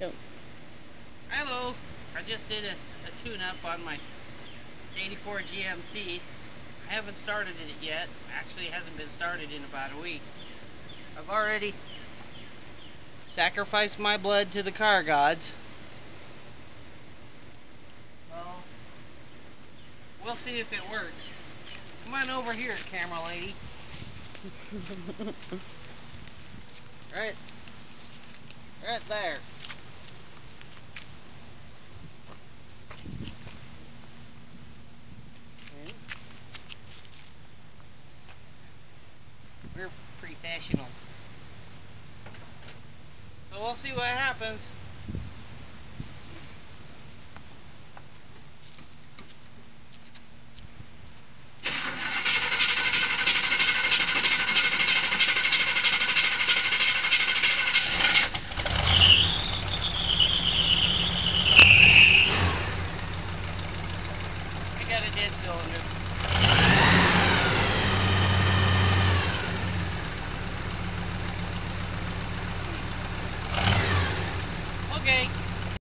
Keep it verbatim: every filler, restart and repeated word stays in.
Don't. Hello. I just did a, a tune-up on my eighty-four G M C. I haven't started it yet. Actually, it hasn't been started in about a week. I've already sacrificed my blood to the car gods. Well, we'll see if it works. Come on over here, camera lady. Right, right there. Okay. We're professional. So we'll see what happens. I got a dead cylinder.